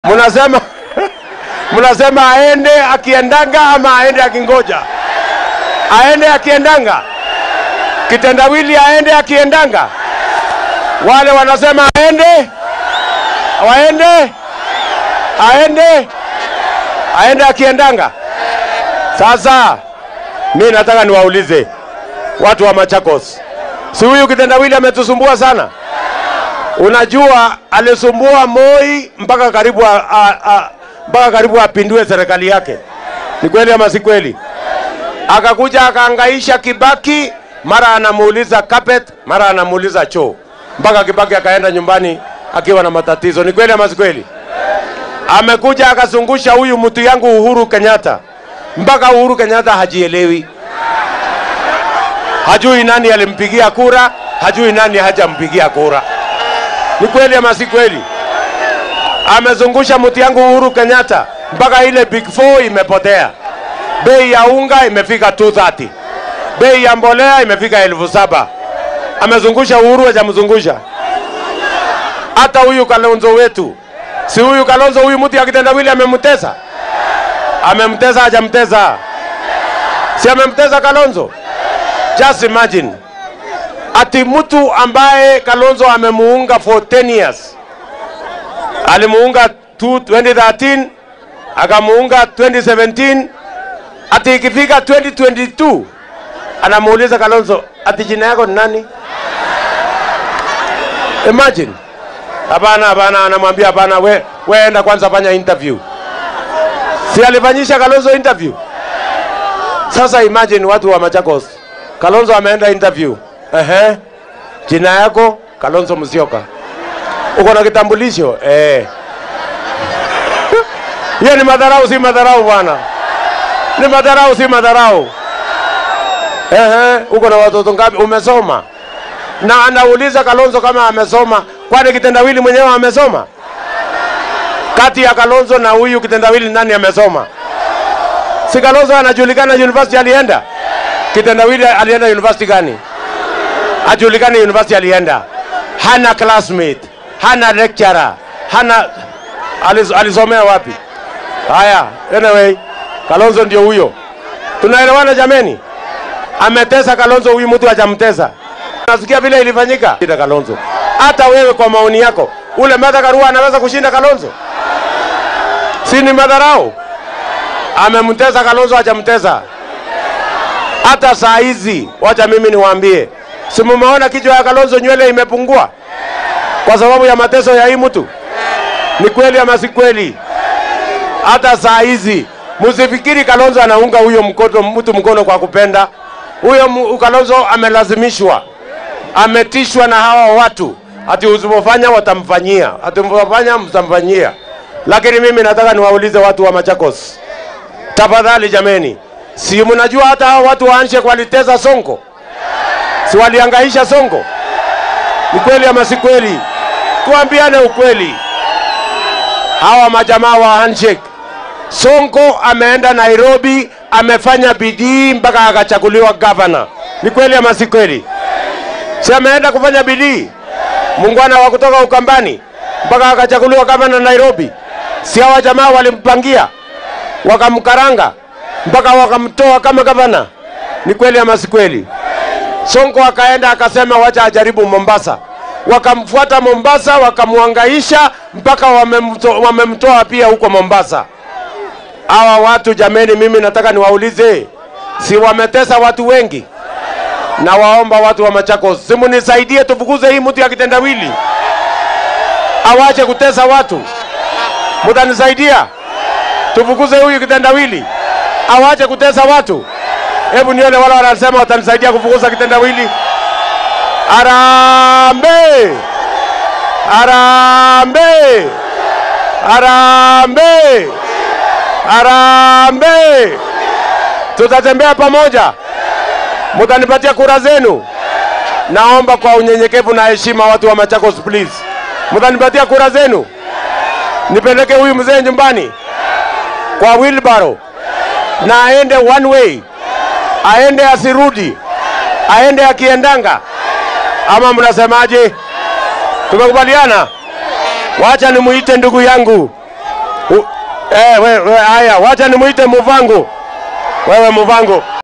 Munasema aende akiendanga ama aende akingoja? Aende akiendanga. Kitendawili aende akiendanga. Wale wanasema aende. Aende akiendanga. Sasa mimi nataka niwaulize watu wa Machakos. Si huyu kitendawili ametusumbua sana? Unajua alisumbua Moi mpaka karibu apindue serikali yake. Ni kweli ama si kweli? Akakuja akaangaisha Kibaki, mara anamuuliza carpet, mara anamuuliza choo. Mpaka Kibaki akaenda nyumbani akiwa na matatizo. Ni kweli ama si kweli? Amekuja akazungusha huyu mtu yangu Uhuru Kenyatta. Mpaka Uhuru Kenyatta hajielewi. Hajui nani alimpigia kura, hajui nani hajampigia kura. Ni kweli ama si kweli? Amezungusha mtu yangu Uhuru Kenyatta mpaka ile Big 4 imepotea. Bei ya unga imefika 230. Bei ya mbolea imefika 7,000. Amezungusha Uhuru, hajamzungusha. Hata huyu Kalonzo wetu. Si huyu Kalonzo, huyu mtu ya kitendawili amemtesa. Amemtesa, hajamtesa. Si amemtesa Kalonzo? Just imagine. Ati mtu ambaye Kalonzo amemuunga for 10 years. Alimuunga 2013, akamuunga 2017, ati ikifika 2022 anamuuliza Kalonzo, ati jina yako ni nani? Imagine. Hapana, anamwambia hapana, we enda kwanza fanya interview. Si alifanyisha Kalonzo interview? Sasa imagine watu wa Machakos. Kalonzo ameenda interview. Jina yako Kalonzo Musyoka. Uko na kitambulisho? Hiyo ni madharau, si madharau bwana? Ni madharau, si madharau? Uko na watoto ngapi? Umesoma? Na anauliza Kalonzo kama amesoma. Kwani kitendawili mwenyewe amesoma? Kati ya Kalonzo na huyu kitendawili nani amesoma? Si Kalonzo anajulikana university alienda? Kitendawili alienda university gani? Hajulikani university alienda. Hana classmate, hana lecturer, hana alisomea wapi? Haya, anyway, Kalonzo ndio huyo. Tunaelewana jameni? Ametesa Kalonzo, huyu mtu hajamtesa. Nasikia vile ilifanyika. Shida Kalonzo. Hata wewe kwa maoni yako, ule Martha Karua anaweza kushinda Kalonzo? Si ni madharau? Amemtesa Kalonzo, hajamtesa. Hata saa hizi, wacha mimi niwaambie. Si mumeona kichwa ya Kalonzo nywele imepungua? Kwa sababu ya mateso ya hii mtu? Ni kweli ama si kweli? Hata saa hizi, msifikiri Kalonzo anaunga huyo mtu mkono kwa kupenda. Huyo Kalonzo amelazimishwa. Ametishwa na hawa watu. Ati usipofanya watamfanyia. Ati usipofanya mtamfanyia. Lakini mimi nataka niwaulize watu wa Machakos. Tafadhali jameni. Si mnajua hata hawa watu wa Handshake walitesa Sonko? Si waliangaisha Sonko? Ni kweli ama si kweli? Tuambiane ukweli. Hawa majamaa wa Handshake. Sonko ameenda Nairobi, amefanya bidii mpaka akachaguliwa governor. Ni kweli ama si kweli? Si ameenda kufanya bidii? Muungwana wa kutoka Ukambani mpaka akachaguliwa governor Nairobi. Si hawa jamaa walimpangia, wakamkaranga mpaka wakamtoa kama governor. Ni kweli ama si kweli? Sonko akaenda akasema wacha ajaribu Mombasa. Wakamfuata Mombasa, wakamuangaisha mpaka wamemtoa pia huko Mombasa. Hawa watu jameni, mimi nataka niwaulize, si wametesa watu wengi? Na waomba watu wa Machakos, simu nisaidie tufukuze hii mtu ya kitendawili. Awache kutesa watu. Mtanisaidia? Tufukuze huyu kitendawili. Awache kutesa watu. Hebu nione wala wanasema watanisaidia kufukuza kitendawili. Harambee! Harambee! Harambee! Harambee! Tutatembea pamoja. Mtanipatia kura zenu. Naomba kwa unyenyekevu na heshima watu wa Machakos please. Mtanipatia kura zenu. Nipeleke huyu mzee nyumbani kwa wheelbarrow. Na aende one way. Aende asirudi. Aende akiendanga. Ama mnasemaje? Tumekubaliana? Wacha nimuite ndugu yangu Haya, wacha nimuite Muvangu. Wewe Muvangu.